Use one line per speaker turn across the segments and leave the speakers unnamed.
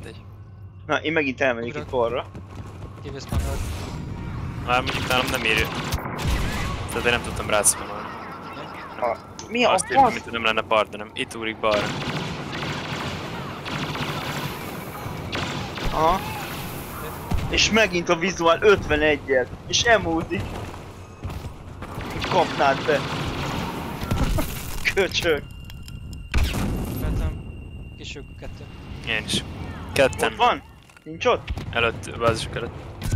mindegy.
Na, én megint elmegyek itt balra.
Kivész magadod.
Már mondjuk nálam nem érő. Tehát én nem tudtam rászpanolni.
Mi a
azt írtam,
fasz?
mint nem lenne partnerem. Itt úrik balra.
Aha. És megint a vizuál 51-et. És emózik. Kapnád be. Köcsög.
Vettem. Kisük kettő.
Én is. Ketten.
Ott van? Nincs ott?
Előtt, bázisok előtt.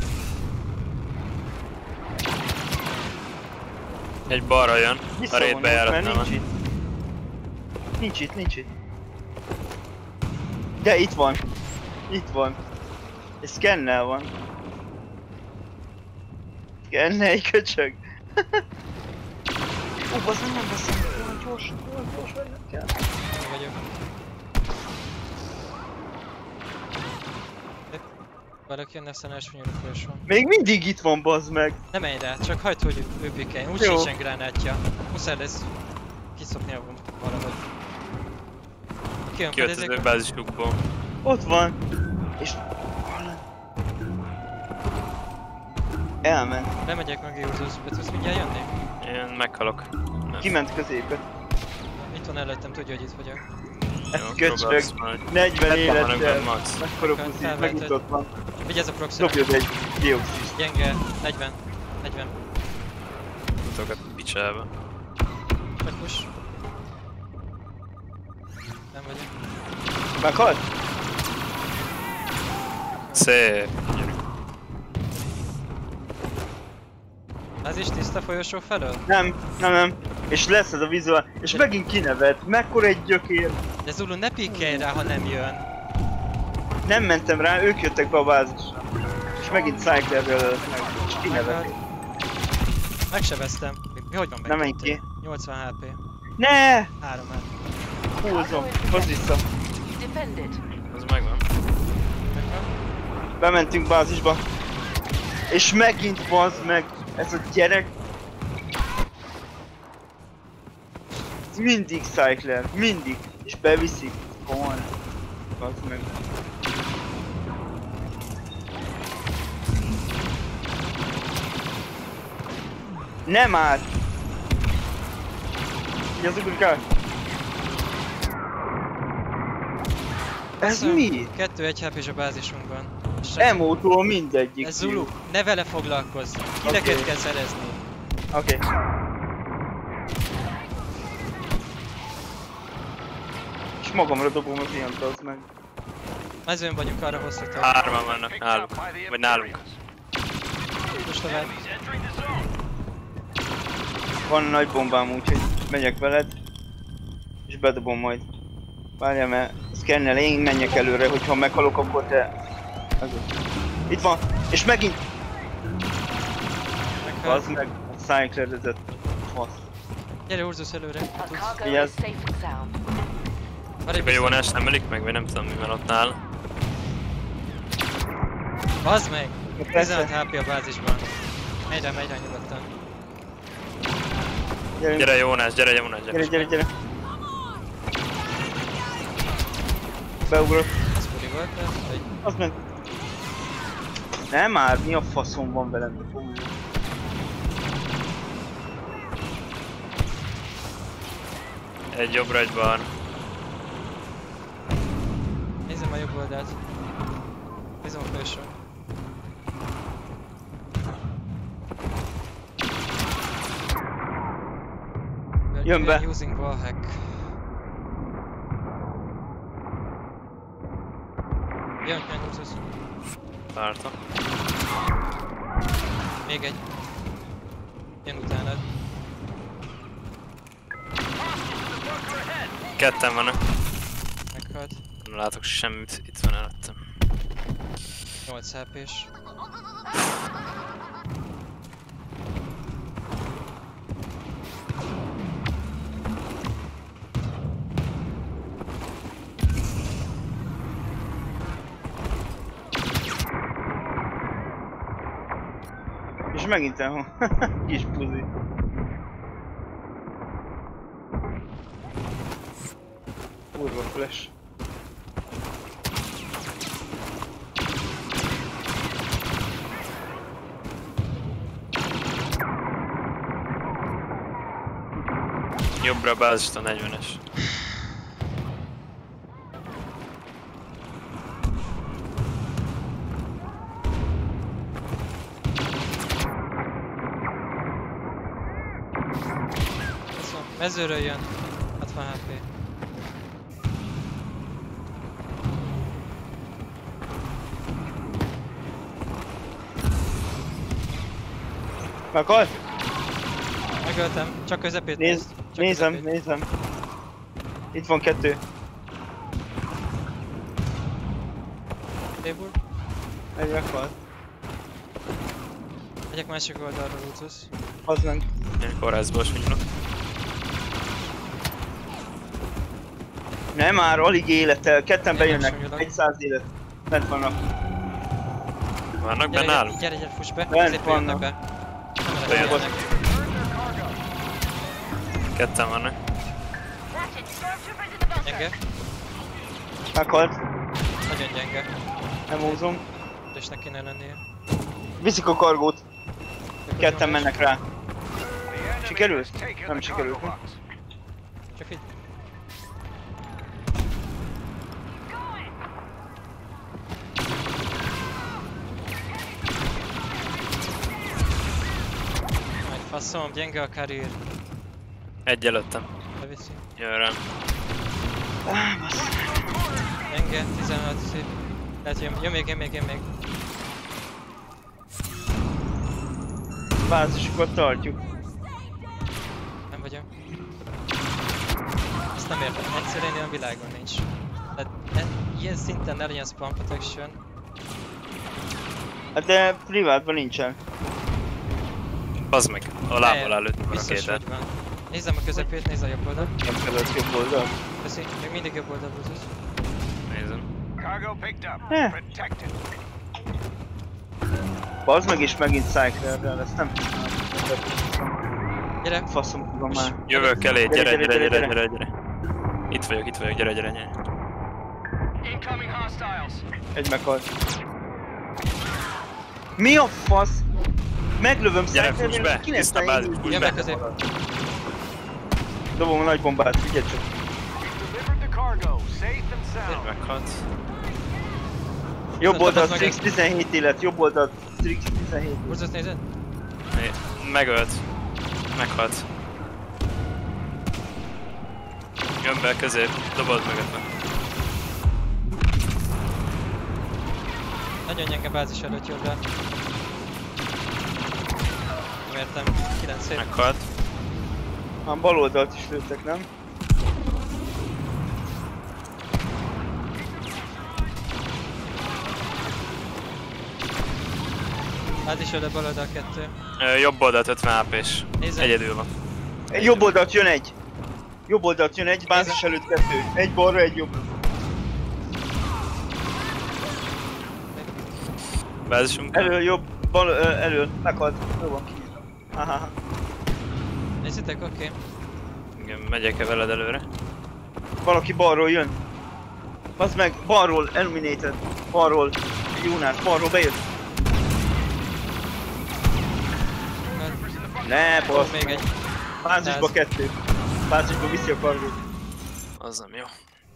Egy balra jön. A raid bejáratnál van.
Nincs itt. Nincs itt. De itt van. Itt van. És szkennel van. Szkennelj, köcsög. Bazzám, nem veszem. Gyors, vennem kell.
Én vagyok. Valaki jönne, aztán első nyúlókörös van.
Még mindig itt van, bazd meg.
Nem menj rá, csak hagyd, hogy ő pikeljen. Úgy sincsen gránátja. Muszáj lesz kiszokni valahogy.
Kijött az ő bázisukból.
Ott van. És... Elment.
Lemegyek meg József, be tudsz mindjárt jönni?
Én meghalok.
Kiment középre.
Itt van előttem, tudja, hogy itt vagyok.
Köcsög. 40 élettel. Mekkora puszit,
Felveheted.
megint ott van.
Vigyázz a proxira.
Dobjad egy dioxist.
Gyenge. 40. 40.
Utok a picsába.
Csak push. Nem vagyok.
Meghalt?
Szép. Gyerünk.
Ez is tiszta folyosó felől?
Nem. És lesz ez a vizuál. És megint kinevet. Mekkora egy gyökér.
De Zulu, ne pikkelj rá, ha nem jön.
Nem mentem rá, ők jöttek be a bázisra. És megint Cyclerről ölött meg. És kinevet.
Megsebeztem. Mi hogy van meg?
Nem menj ki.
80 HP.
Ne!
3
Húzom. Hozz vissza.
Az megvan.
Bementünk bázisba. És megint bazd meg. Ez a gyerek. Ez mindig Cycler. Mindig. És beviszik. Komolyan. Bazd meg. Nem állt! Mi az ugrikál? Ez mi?
2-1 HP-s a bázisunkban.
Emótól mindegyik.
Ez Zulu, ne vele foglalkozz. Kileket kell szerezni.
Oké. És magamra dobom az ilyent, az meg.
Mezőn vagyunk, arra hoztatok.
3-an vannak náluk. Vagy nálunk.
Most tovább.
Van nagy bombám, úgyhogy megyek veled. És bedobom majd. Várjál, mert szkennel, én menjek előre, hogyha meghalok, akkor te... Itt van! És megint! Az meg a Cycler-ezett fasz.
Gyere Urzus előre, ha tudsz.
Vigyázz!
Csak a Jónás nem ölik meg, vagy nem tudom mi van ott nála.
Bazd meg! 15 HP a bázisban. Megy rá nyugodtan.
Gyere Jónás, gyere.
Gyere. Beugrok.
Az furi volt, de...
Az meg... Nem már, mi a faszom van velem?
Egy jobbra, egy balra.
Nézzem a jobb oldalt. Nézzem a felső.
Jön be!
Using wallhack. Jön Urzus.
Vártam.
Még egy. Jön utánad.
Ketten vannak.
Meghalt.
Nem látok semmit, itt van előttem.
8 HP-s.
És megint elhol. Kis puzi. Kurva flash.
Jobbra a bázist a 40-es.
Mezőről jön. 60 HP.
Meghalt?
Megöltem. Csak közepét nézd. Csak
Nézem,
közepét.
nézem. Itt van 2.
Tébur.
Egy meghalt.
Megyek másik oldalra, Lutus.
Az meg.
Ilyen kórházból svinylok.
Nem már, alig élettel. Ketten
Én
bejönnek.
megsúnyolok.
100 élet. Bent vannak.
Vannak benne állunk?
Gyere, fuss be.
Bent
Középre jönnek
vannak.
be. Nem
Bejön.
jönnek.
Ketten vannak.
Gyenge.
Meghalt.
Nagyon gyenge.
Nem húzom.
És neki ne lennie.
Viszik a kargót. Ketten mennek rá. Sikerült? Nem sikerült.
Csak így. Majd faszom, gyenge a karrier.
Egy előttem.
Leviszi.
Jön rám.
Gyenge, 16 szép. Lehet jön még.
Bázisokat tartjuk.
Nem vagyok. Ezt nem értem, egyszerűen ilyen világon nincs. Tehát ilyen szinten ne legyen spam protection.
Hát de privátban nincsen.
Bazd meg, a lábbal előtt a
Biztos,
rakétát.
hogy van. Nézzem a közepét, nézz a jobb oldal.
Nem kellett jobb oldal.
Köszi, még mindig jobb oldal Brutus.
Nézem.
Cargo picked up.
Eh.
Protected.
Bazd meg is megint Cyclerrel, ezt nem
Gyere!
faszom tudom már.
Jövök elé,
Gyere,
gyere. Itt vagyok, gyere.
Incoming hostiles.
Egy meghalt. Mi a fasz? Meglövöm
Gyere, fuss
Cyclerrel,
be, tiszta bázis, fuss
Jön
be.
be közép!
Dobom a nagy bombát, figyelj csak.
Delivered the cargo, safe and sound.
Meghalt.
Jobb oldal,
meg
Strix 17 élet, jobb oldal, Strix 17 élet.
Brutus nézed?
Megölt. Meghalt. Jön be közép, dobod mögött meg.
Nagyon gyenge bázis előtt jobbra. Nem értem, 9 szép.
Meghalt.
Már bal oldalt is lőttek, nem?
Bázis előtt bal oldal 2.
Jobb oldalt 50 HP-s.
Nézem.
Egyedül van.
Jobb oldalt jön egy. Jobb oldalt jön egy, bázis előtt 2. Egy balra, egy jobb.
Bázisunk.
Elől, jobb, bal, elől, meghalt. Jó van, ki. Aha.
Nézzétek, oké.
Igen, megyek-e veled előre?
Valaki balról jön. Bazd meg, balról, eliminated. Balról, Jónás, balról bejött. Ne, basz.
Még egy.
Bázisba 2. Bázisba viszi a kargót.
Az nem jó.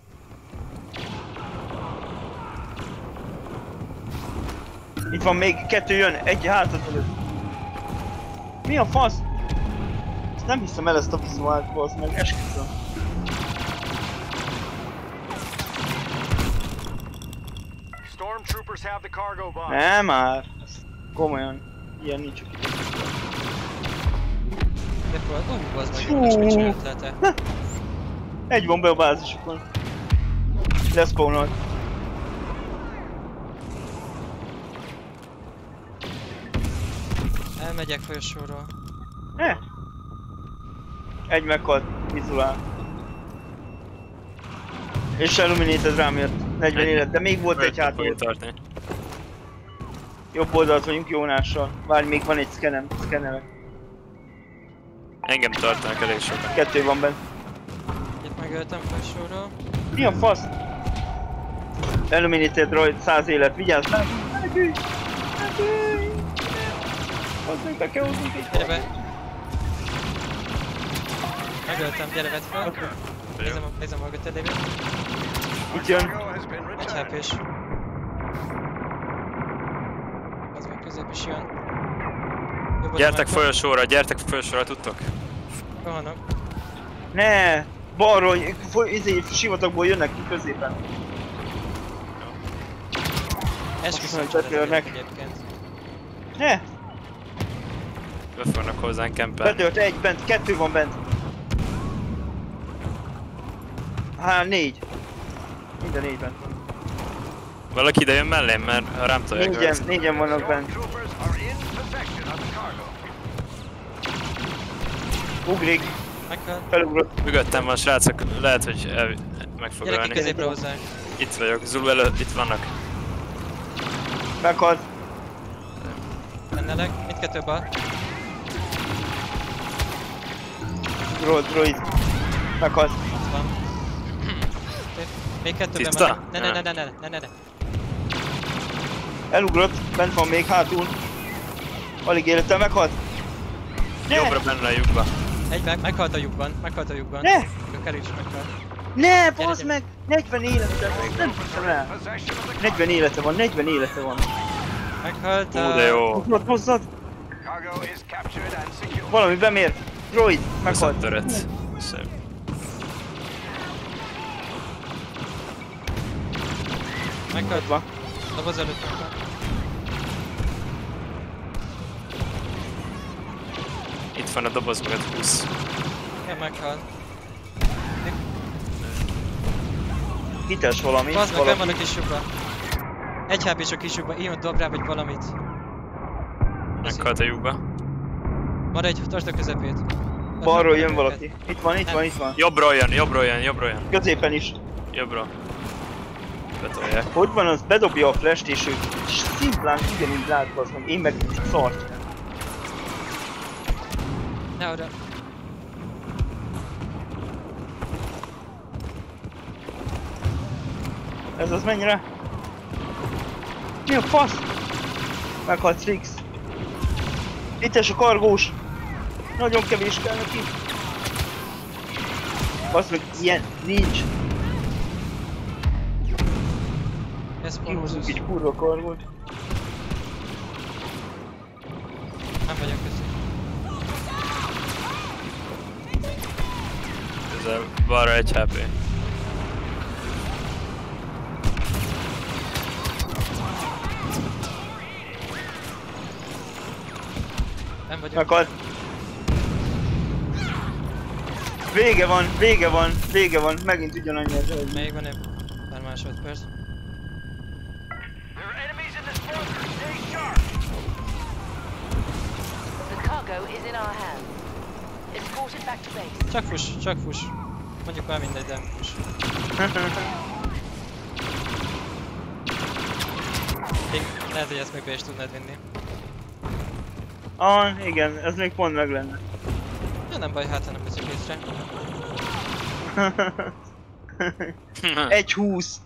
Itt van még 2 jön, egy hátad előtt. Mi a fasz? Ezt nem hiszem el ezt a vizuált, bazd meg, esküszöm.
Stormtroopers have the cargo box.
Nem már. Ez komolyan. Ilyen nincs itt.
De fordul, az meg most mit csináltál te?
Egy van be a bázisokon. Lespawnolt.
Elmegyek folyosóról.
Egy meghalt, vizuál. És Illuminated rám jött. 40 élet, de még volt egy hátul.
tartani.
Jobb oldalt vagyunk Jónással. Várj, még van egy szkenem, szkenelek.
Engem tartanak elég sokan.
2 van benne.
Itt megöltem folyosóról.
Mi a fasz? Illuminated droid, 100 élet, vigyázz! Menekülj! Azt mondjuk, be kell hoznunk egy
Gyere be! Megöltem, gyere, vedd fel. Nézem a götörlévét.
Itt jön.
Cargo has been
Egy
returned.
HP-s. Az meg közép is jön. Jobb
Gyertek folyosóra, tudtok?
Rohanok.
Ne! Balról, sivatagból jönnek ki középen.
Esküszöm,
Azt
hogy
betörnek.
egyébként.
Ne!
Be fognak hozzánk kempelni.
Betört egy bent, 2 van bent. Hát 4. Minden 4 bent van.
Valaki ide jön mellém, mert ha rám tolják.
Négyen vannak bent.
Stormtroopers are in possession of the cargo.
Ugrik,
Meghal.
felugrott.
Mögöttem van, srácok, lehet, hogy meg fog
Gyere ki
ölni.
középre hozzánk.
Itt vagyok, Zulu előtt, itt vannak.
Meghalt.
Mennelek, mindkettő bal.
Droid. Meghalt.
Ott van. Még kettőben
Tiszta?
van. Ne.
Elugrott, bent van még hátul. Alig élettel meghalt. Ne!
Jobbra benne a lyukba.
Egy meghalt a lyukban.
Ne!
A Kerry is meghalt.
Ne, bazd meg! 40 élete van, nem hiszem el.
Possession of the
40 élete van, 40 élete van.
Meghalt
Hú, de jó.
Hozzad!
cargo is captured and secured.
Valami bemér. Droid, meghalt.
Visszatörött. Szép.
Meghalt.
Ott van.
Doboz előtt meghalt.
Itt van a doboz mögött 20.
Igen, meghalt.
Hites valami.
Bazd meg, benn van a kis lyukban. Egy HP-s a kis lyukban, én dob rá vagy valamit.
Meghalt a lyukba.
Maradj, tartsd a közepét.
Balról jön valaki. Itt van.
Jobbról jön.
Középen is.
Jobbra. Betolják.
Hogy van az? Bedobja a flash-t és ő szimplán ugyanígy lát, bazd meg. Én meg szart.
Ne oda.
Ez az mennyire? Mi a fasz? Meghalt Strix. Ittes a kargós. Nagyon kevés kell neki. Basz meg, ilyen nincs.
Ez
Kihúzunk
pontosus.
egy kurva kargót.
Nem vagyok közé.
Közel balra 1 HP.
Nem vagyok.
Meghalt. Vége van. Megint ugyanannyi az egy.
Még van egy pár másodperc.
There are enemies in this bunker. Stay sharp.
The cargo is in our hands. Escort it back to base.
Csak fuss. Mondjuk már mindegy, de fuss. Még lehet, hogy ezt még be is tudnád vinni.
Igen, ez még pont meg lenne.
Ja, nem baj, hát ha nem veszük észre.
1-20.